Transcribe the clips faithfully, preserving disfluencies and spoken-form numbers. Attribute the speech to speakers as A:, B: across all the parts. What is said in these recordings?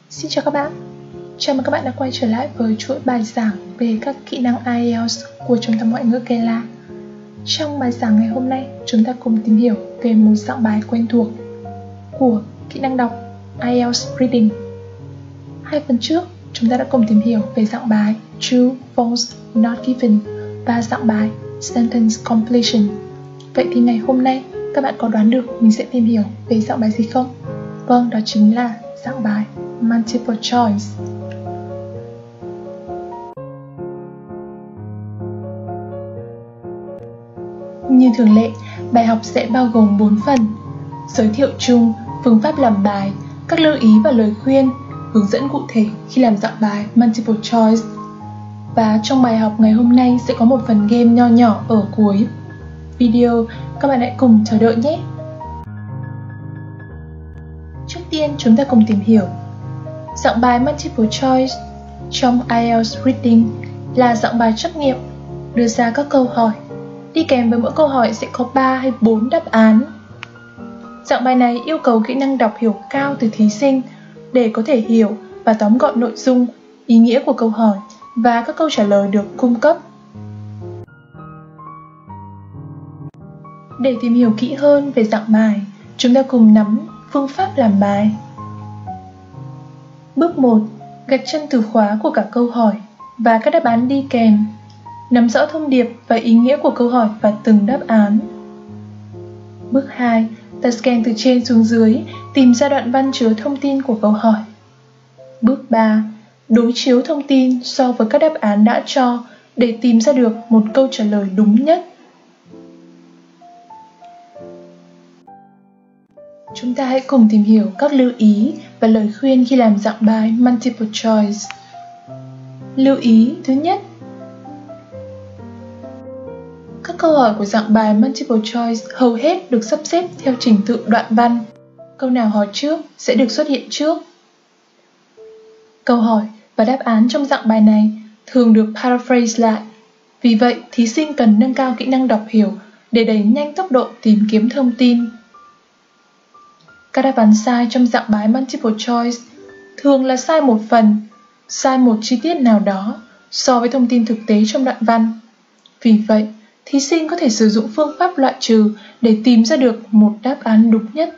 A: Xin chào các bạn, chào mừng các bạn đã quay trở lại với chuỗi bài giảng về các kỹ năng ai eo của Trung tâm Ngoại ngữ Kayla. Trong bài giảng ngày hôm nay, chúng ta cùng tìm hiểu về một dạng bài quen thuộc của kỹ năng đọc ai eo Reading. Hai phần trước, chúng ta đã cùng tìm hiểu về dạng bài True, False, Not Given và dạng bài Sentence Completion. Vậy thì ngày hôm nay, các bạn có đoán được mình sẽ tìm hiểu về dạng bài gì không? Vâng, đó chính là dạng bài Multiple Choice. Như thường lệ, bài học sẽ bao gồm bốn phần: giới thiệu chung, phương pháp làm bài, các lưu ý và lời khuyên, hướng dẫn cụ thể khi làm dạng bài Multiple Choice. Và trong bài học ngày hôm nay sẽ có một phần game nho nhỏ ở cuối video, các bạn hãy cùng chờ đợi nhé. Trước tiên chúng ta cùng tìm hiểu dạng bài Multiple Choice trong ai eo Reading là dạng bài trắc nghiệm đưa ra các câu hỏi. Đi kèm với mỗi câu hỏi sẽ có ba hay bốn đáp án. Dạng bài này yêu cầu kỹ năng đọc hiểu cao từ thí sinh để có thể hiểu và tóm gọn nội dung, ý nghĩa của câu hỏi và các câu trả lời được cung cấp. Để tìm hiểu kỹ hơn về dạng bài, chúng ta cùng nắm phương pháp làm bài. Bước một. Gạch chân từ khóa của cả câu hỏi và các đáp án đi kèm. Nắm rõ thông điệp và ý nghĩa của câu hỏi và từng đáp án. Bước hai. Ta scan từ trên xuống dưới, tìm ra đoạn văn chứa thông tin của câu hỏi. Bước ba. Đối chiếu thông tin so với các đáp án đã cho để tìm ra được một câu trả lời đúng nhất. Chúng ta hãy cùng tìm hiểu các lưu ý và lời khuyên khi làm dạng bài Multiple Choice. Lưu ý thứ nhất: các câu hỏi của dạng bài Multiple Choice hầu hết được sắp xếp theo trình tự đoạn văn. Câu nào hỏi trước sẽ được xuất hiện trước. Câu hỏi và đáp án trong dạng bài này thường được paraphrase lại. Vì vậy, thí sinh cần nâng cao kỹ năng đọc hiểu để đẩy nhanh tốc độ tìm kiếm thông tin. Các đáp án sai trong dạng bài Multiple Choice thường là sai một phần, sai một chi tiết nào đó so với thông tin thực tế trong đoạn văn. Vì vậy, thí sinh có thể sử dụng phương pháp loại trừ để tìm ra được một đáp án đúng nhất.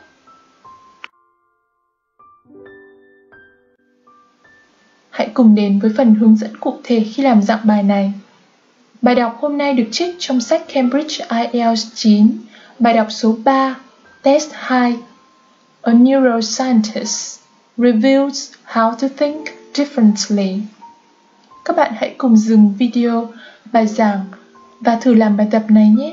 A: Hãy cùng đến với phần hướng dẫn cụ thể khi làm dạng bài này. Bài đọc hôm nay được trích trong sách Cambridge ai eo chín, bài đọc số ba, Test hai. A neuroscientist reviews how to think differently. Các bạn hãy cùng dừng video, bài giảng và thử làm bài tập này nhé.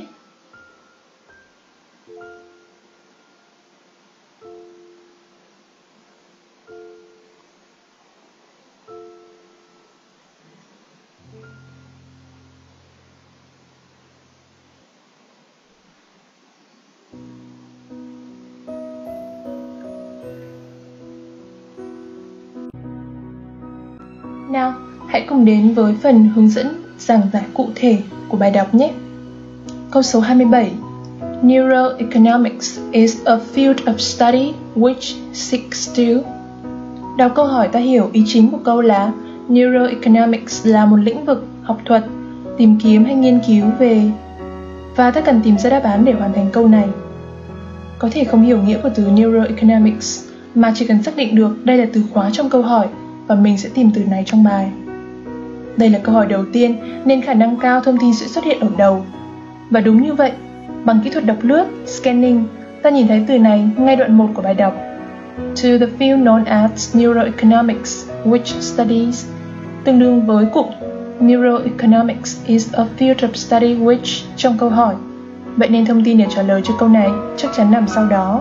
A: Nào, hãy cùng đến với phần hướng dẫn giảng giải cụ thể của bài đọc nhé. Câu số hai mươi bảy. Neuroeconomics is a field of study which seeks to. Đọc câu hỏi ta hiểu ý chính của câu là Neuroeconomics là một lĩnh vực học thuật tìm kiếm hay nghiên cứu về, và ta cần tìm ra đáp án để hoàn thành câu này. Có thể không hiểu nghĩa của từ Neuroeconomics mà chỉ cần xác định được đây là từ khóa trong câu hỏi và mình sẽ tìm từ này trong bài. Đây là câu hỏi đầu tiên nên khả năng cao thông tin sẽ xuất hiện ở đầu. Và đúng như vậy, bằng kỹ thuật đọc lướt, scanning, ta nhìn thấy từ này ngay đoạn một của bài đọc. To the field known as neuroeconomics, which studies, tương đương với cụm Neuroeconomics is a field of study which trong câu hỏi. Vậy nên thông tin để trả lời cho câu này chắc chắn nằm sau đó.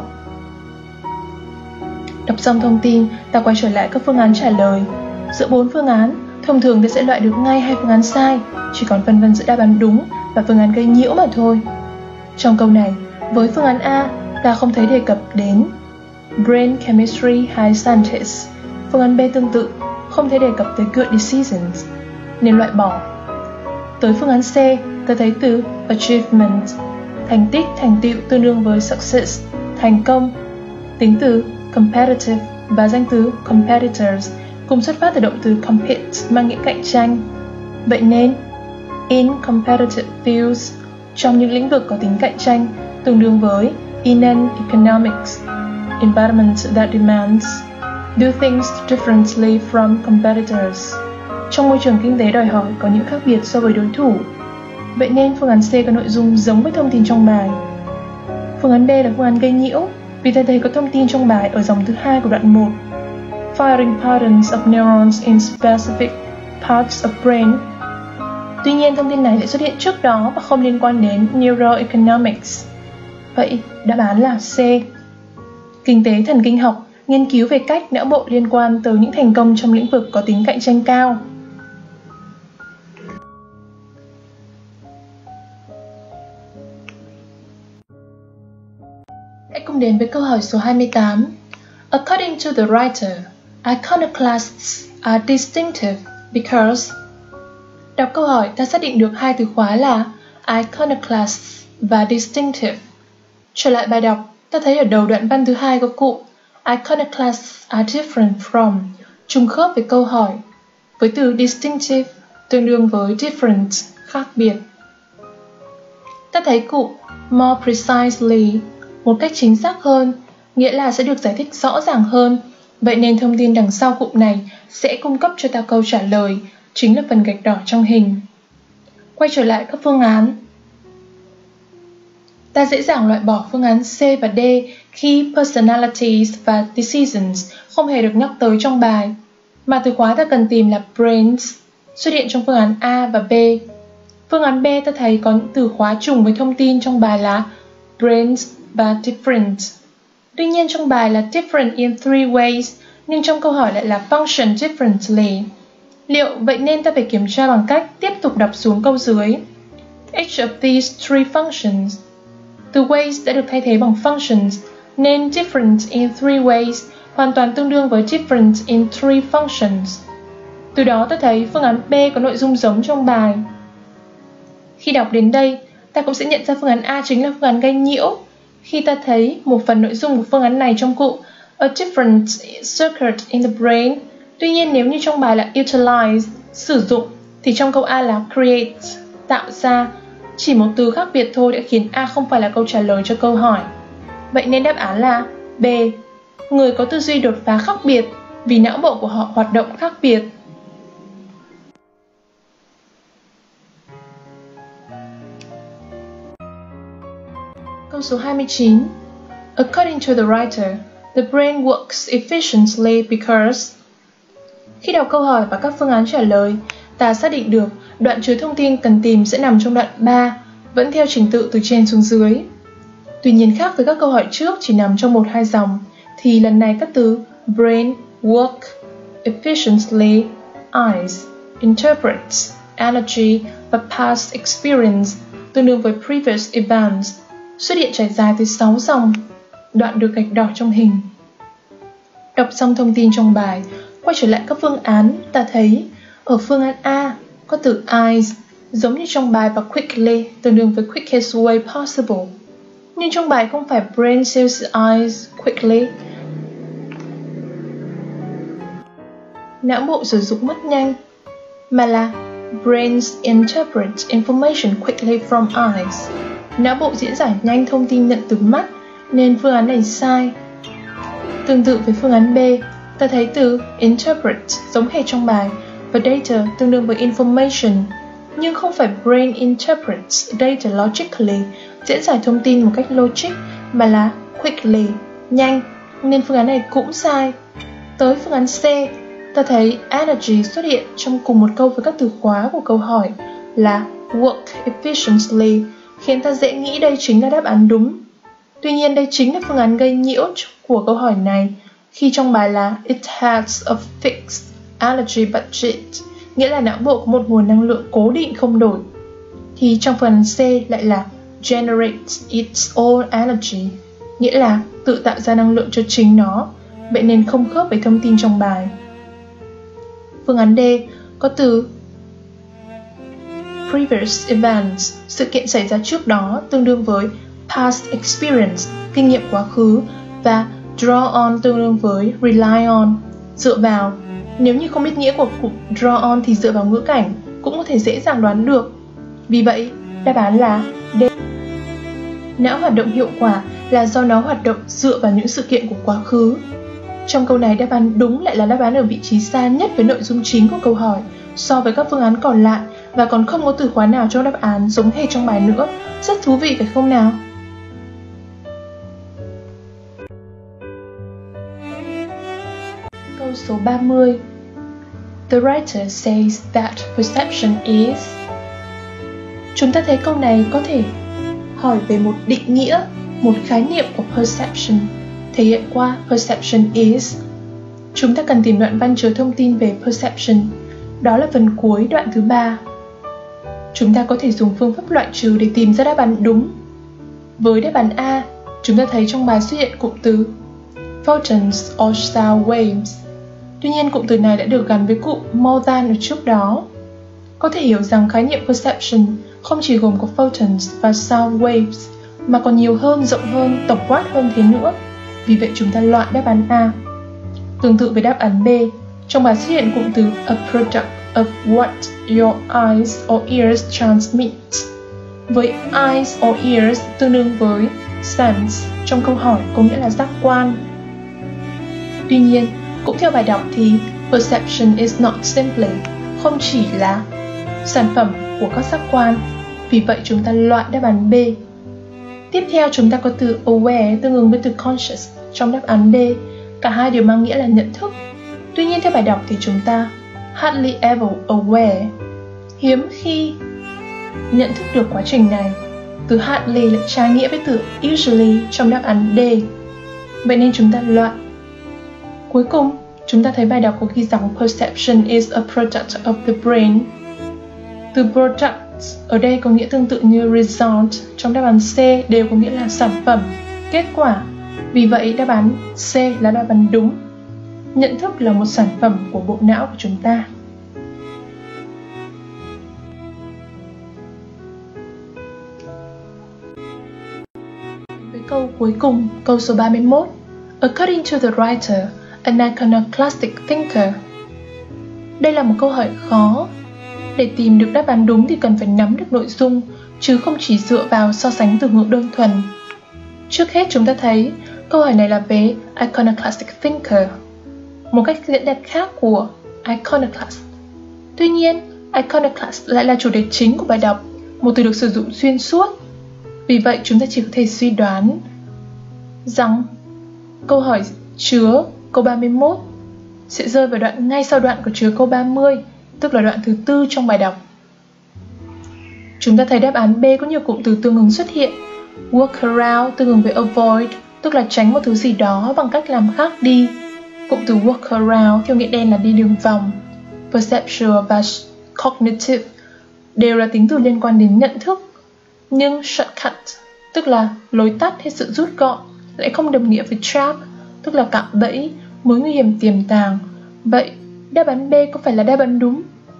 A: Đọc xong thông tin, ta quay trở lại các phương án trả lời. Giữa bốn phương án, thông thường ta sẽ loại được ngay hai phương án sai, chỉ còn phân vân giữa đáp án đúng và phương án gây nhiễu mà thôi. Trong câu này, với phương án A, ta không thấy đề cập đến Brain Chemistry hay Scientist. Phương án B tương tự, không thấy đề cập tới Good Decisions, nên loại bỏ. Tới phương án C, ta thấy từ Achievement, thành tích, thành tựu tương đương với Success, thành công. Tính từ Competitive, và danh từ competitors cùng xuất phát từ động từ compete mang nghĩa cạnh tranh. Vậy nên, in competitive fields, trong những lĩnh vực có tính cạnh tranh, tương đương với in an economic environment that demands do things differently from competitors. Trong môi trường kinh tế đòi hỏi có những khác biệt so với đối thủ. Vậy nên phương án C có nội dung giống với thông tin trong bài. Phương án D là phương án gây nhiễu, vì ta thấy có thông tin trong bài ở dòng thứ hai của đoạn một. Firing patterns of neurons in specific parts of brain. Tuy nhiên, thông tin này lại xuất hiện trước đó và không liên quan đến neuroeconomics. Vậy, đáp án là C. Kinh tế thần kinh học nghiên cứu về cách não bộ liên quan tới những thành công trong lĩnh vực có tính cạnh tranh cao. Hãy cùng đến với câu hỏi số hai mươi tám. According to the writer, iconoclasts are distinctive because... Đọc câu hỏi, ta xác định được hai từ khóa là iconoclasts và distinctive. Trở lại bài đọc, ta thấy ở đầu đoạn văn thứ hai có cụm iconoclasts are different from, trùng khớp với câu hỏi, với từ distinctive tương đương với different, khác biệt. Ta thấy cụm more precisely, một cách chính xác hơn, nghĩa là sẽ được giải thích rõ ràng hơn. Vậy nên thông tin đằng sau cụm này sẽ cung cấp cho ta câu trả lời, chính là phần gạch đỏ trong hình. Quay trở lại các phương án. Ta dễ dàng loại bỏ phương án C và D khi personalities và decisions không hề được nhắc tới trong bài, mà từ khóa ta cần tìm là brains, xuất hiện trong phương án A và B. Phương án B ta thấy có những từ khóa trùng với thông tin trong bài là brains và different. Tuy nhiên trong bài là different in three ways, nhưng trong câu hỏi lại là function differently. Liệu vậy nên ta phải kiểm tra bằng cách tiếp tục đọc xuống câu dưới. Each of these three functions. Từ ways đã được thay thế bằng functions, nên different in three ways hoàn toàn tương đương với different in three functions. Từ đó ta thấy phương án B có nội dung giống trong bài. Khi đọc đến đây, ta cũng sẽ nhận ra phương án A chính là phương án gây nhiễu, khi ta thấy một phần nội dung của phương án này trong cụm a different circuit in the brain. Tuy nhiên nếu như trong bài là utilize, sử dụng, thì trong câu A là create, tạo ra. Chỉ một từ khác biệt thôi đã khiến A không phải là câu trả lời cho câu hỏi. Vậy nên đáp án là B. Người có tư duy đột phá khác biệt vì não bộ của họ hoạt động khác biệt. Câu số hai mươi chín. According to the writer, the brain works efficiently because... Khi đọc câu hỏi và các phương án trả lời, ta xác định được đoạn chứa thông tin cần tìm sẽ nằm trong đoạn ba, vẫn theo trình tự từ trên xuống dưới. Tuy nhiên khác với các câu hỏi trước chỉ nằm trong một hai dòng, thì lần này các từ brain, work, efficiently, eyes, interprets, energy và past experience tương đương với previous events xuất hiện trải dài tới sáu dòng, đoạn được gạch đỏ trong hình. Đọc xong thông tin trong bài, quay trở lại các phương án, ta thấy ở phương án A có từ eyes giống như trong bài và quickly tương đương với quickest way possible. Nhưng trong bài không phải brain sees eyes quickly. Não bộ sử dụng mắt nhanh, mà là brains interpret information quickly from eyes. Não bộ diễn giải nhanh thông tin nhận từ mắt, nên phương án này sai. Tương tự với phương án B, ta thấy từ interpret giống hệt trong bài và data tương đương với information, nhưng không phải brain interprets data logically, diễn giải thông tin một cách logic, mà là quickly, nhanh, nên phương án này cũng sai. Tới phương án C, ta thấy energy xuất hiện trong cùng một câu với các từ khóa của câu hỏi là work efficiently, khiến ta dễ nghĩ đây chính là đáp án đúng. Tuy nhiên đây chính là phương án gây nhiễu của câu hỏi này, khi trong bài là it has a fixed energy budget, nghĩa là não bộ có một nguồn năng lượng cố định không đổi, thì trong phần C lại là generates its own energy, nghĩa là tự tạo ra năng lượng cho chính nó, vậy nên không khớp với thông tin trong bài. Phương án D có từ previous events, sự kiện xảy ra trước đó tương đương với past experience, kinh nghiệm quá khứ, và Draw on tương đương với rely on, dựa vào. Nếu như không biết nghĩa của cụm draw on thì dựa vào ngữ cảnh cũng có thể dễ dàng đoán được. Vì vậy, đáp án là D. Não hoạt động hiệu quả là do nó hoạt động dựa vào những sự kiện của quá khứ. Trong câu này, đáp án đúng lại là đáp án ở vị trí xa nhất với nội dung chính của câu hỏi so với các phương án còn lại, và còn không có từ khóa nào trong đáp án giống hệt trong bài nữa. Rất thú vị phải không nào? Câu số ba mươi. The writer says that perception is. Chúng ta thấy câu này có thể hỏi về một định nghĩa, một khái niệm của perception, thể hiện qua perception is. Chúng ta cần tìm đoạn văn chứa thông tin về perception, đó là phần cuối đoạn thứ ba. Chúng ta có thể dùng phương pháp loại trừ để tìm ra đáp án đúng. Với đáp án A, chúng ta thấy trong bài xuất hiện cụm từ photons or sound waves. Tuy nhiên, cụm từ này đã được gắn với cụm more than ở trước đó. Có thể hiểu rằng khái niệm perception không chỉ gồm có photons và sound waves, mà còn nhiều hơn, rộng hơn, tổng quát hơn thế nữa. Vì vậy chúng ta loại đáp án A. Tương tự với đáp án B, trong bài xuất hiện cụm từ a product of what your eyes or ears transmit. Với eyes or ears tương đương với sense trong câu hỏi có nghĩa là giác quan. Tuy nhiên, cũng theo bài đọc thì perception is not simply, không chỉ là sản phẩm của các giác quan. Vì vậy chúng ta loại đáp án B. Tiếp theo chúng ta có từ aware tương ứng với từ conscious trong đáp án D. Cả hai đều mang nghĩa là nhận thức. Tuy nhiên theo bài đọc thì chúng ta hardly ever aware, hiếm khi nhận thức được quá trình này. Từ hardly lại trái nghĩa với từ usually trong đáp án D. Vậy nên chúng ta loại. Cuối cùng, chúng ta thấy bài đọc có ghi rằng perception is a product of the brain. Từ product ở đây có nghĩa tương tự như result trong đáp án C, đều có nghĩa là sản phẩm, kết quả. Vì vậy đáp án C là đáp án đúng. Nhận thức là một sản phẩm của bộ não của chúng ta. Với câu cuối cùng, câu số ba mươi mốt. According to the writer, an iconoclastic thinker. Đây là một câu hỏi khó. Để tìm được đáp án đúng thì cần phải nắm được nội dung, chứ không chỉ dựa vào so sánh từ ngữ đơn thuần. Trước hết chúng ta thấy câu hỏi này là về iconoclastic thinker, một cách diễn đạt khác của iconoclast. Tuy nhiên, iconoclast lại là chủ đề chính của bài đọc, một từ được sử dụng xuyên suốt. Vì vậy chúng ta chỉ có thể suy đoán rằng câu hỏi chứa câu ba mươi mốt sẽ rơi vào đoạn ngay sau đoạn của chứa câu ba mươi, tức là đoạn thứ tư trong bài đọc. Chúng ta thấy đáp án B có nhiều cụm từ tương ứng xuất hiện. Work around tương ứng với avoid, tức là tránh một thứ gì đó bằng cách làm khác đi. Cụm từ work around theo nghĩa đen là đi đường vòng. Perceptual và cognitive đều là tính từ liên quan đến nhận thức. Nhưng shortcut, tức là lối tắt hay sự rút gọn, lại không đồng nghĩa với trap, tức là cạm bẫy, mối nguy hiểm tiềm tàng. Vậy đáp án B có phải là đáp án đúng?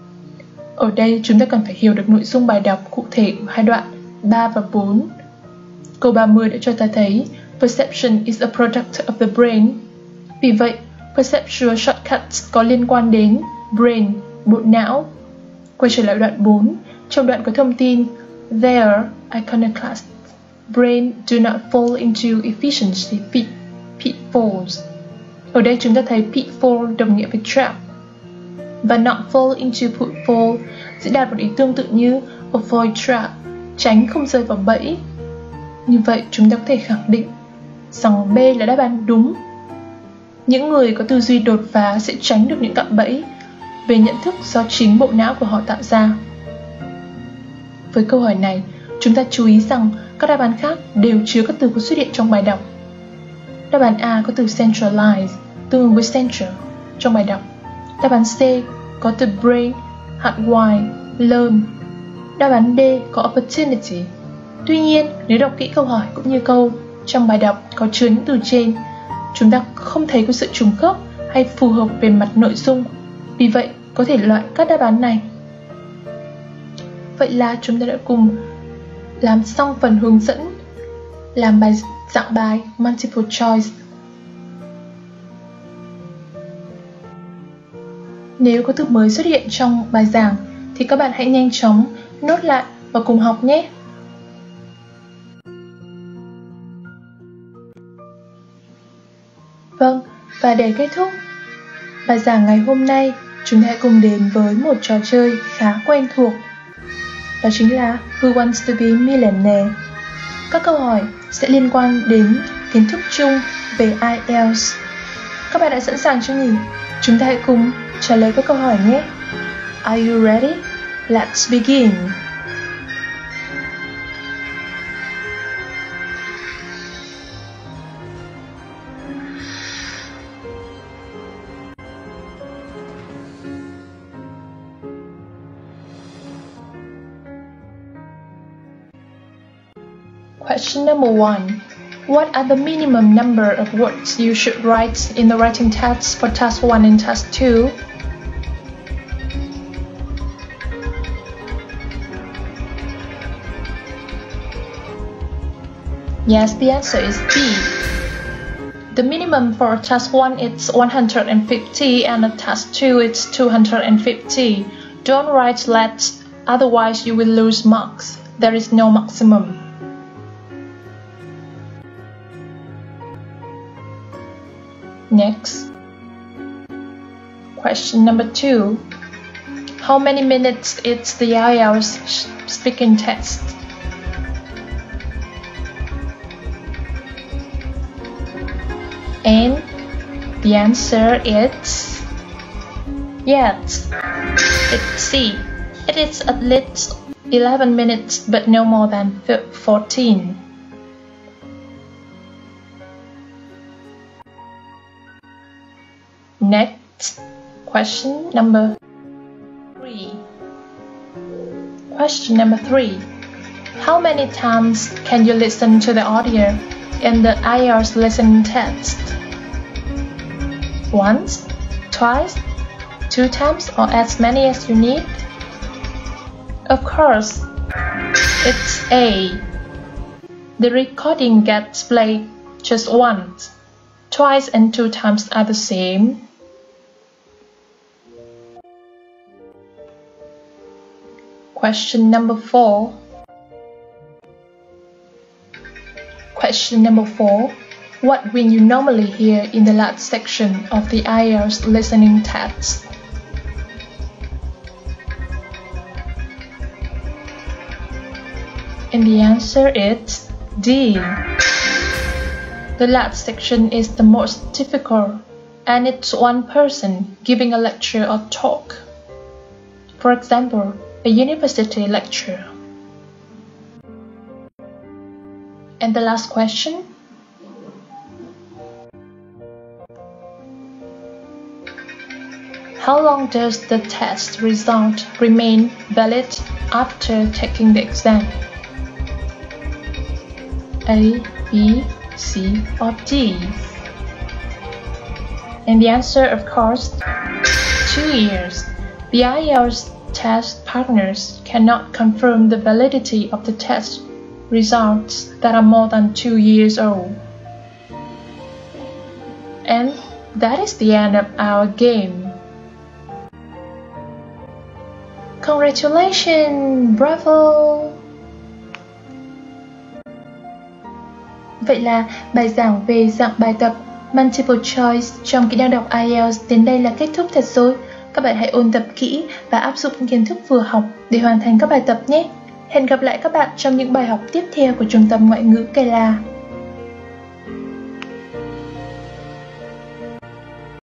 A: Ở đây chúng ta cần phải hiểu được nội dung bài đọc cụ thể của hai đoạn ba và bốn. Câu ba mươi đã cho ta thấy perception is a product of the brain. Vì vậy, perceptual shortcuts có liên quan đến brain, bộ não. Quay trở lại đoạn bốn, trong đoạn có thông tin Their iconoclast brain do not fall into efficiency pit, pitfalls. Ở đây chúng ta thấy pitfall đồng nghĩa với trap, và not fall into pitfall sẽ đạt một ý tương tự như avoid trap, tránh không rơi vào bẫy. Như vậy chúng ta có thể khẳng định rằng B là đáp án đúng. Những người có tư duy đột phá sẽ tránh được những cạm bẫy về nhận thức do chính bộ não của họ tạo ra. Với câu hỏi này, chúng ta chú ý rằng các đáp án khác đều chứa các từ có xuất hiện trong bài đọc. Đáp án A có từ centralize, tương ứng với central trong bài đọc. Đáp án C có từ brain, hardwire, learn. Đáp án D có opportunity. Tuy nhiên, nếu đọc kỹ câu hỏi cũng như câu trong bài đọc có chứa những từ trên, chúng ta không thấy có sự trùng khớp hay phù hợp về mặt nội dung. Vì vậy, có thể loại các đáp án này. Vậy là chúng ta đã cùng làm xong phần hướng dẫn làm bài dạng bài multiple choice. Nếu có từ mới xuất hiện trong bài giảng thì các bạn hãy nhanh chóng nốt lại và cùng học nhé. Vâng, và để kết thúc bài giảng ngày hôm nay, chúng ta hãy cùng đến với một trò chơi khá quen thuộc. Đó chính là Who Wants to be Millionaire? Các câu hỏi sẽ liên quan đến kiến thức chung về ai eo Các bạn đã sẵn sàng chưa nhỉ? Chúng ta hãy cùng trả lời các câu hỏi nhé. Are you ready? Let's begin. Question number one. What are the minimum number of words you should write in the writing test for task one and task two? Yes, the answer is B. The minimum for task one is one hundred fifty and the task two is two hundred fifty. Don't write less, otherwise you will lose marks. There is no maximum. Next, question number two. How many minutes is the I E L T S speaking test? And the answer is yes, it's C. It is at least eleven minutes but no more than fourteen. Next, question number three. Question number three. How many times can you listen to the audio in the I E L T S listening test? Once, twice, two times, or as many as you need? Of course, it's A. The recording gets played just once. Twice and two times are the same. Question number four. Question number four. What will you normally hear in the last section of the I E L T S listening test? And the answer is D. The last section is the most difficult, and it's one person giving a lecture or talk. For example, a university lecture. And the last question. How long does the test result remain valid after taking the exam? A, B, C, or D? And the answer, of course, two years. The I E L T S test partners cannot confirm the validity of the test results that are more than two years old. And that is the end of our game. Congratulations, bravo! Vậy là bài giảng về dạng bài tập Multiple Choice trong kỹ năng đọc I E L T S đến đây là kết thúc thật rồi. Các bạn hãy ôn tập kỹ và áp dụng kiến thức vừa học để hoàn thành các bài tập nhé. Hẹn gặp lại các bạn trong những bài học tiếp theo của Trung tâm Ngoại ngữ Cây La.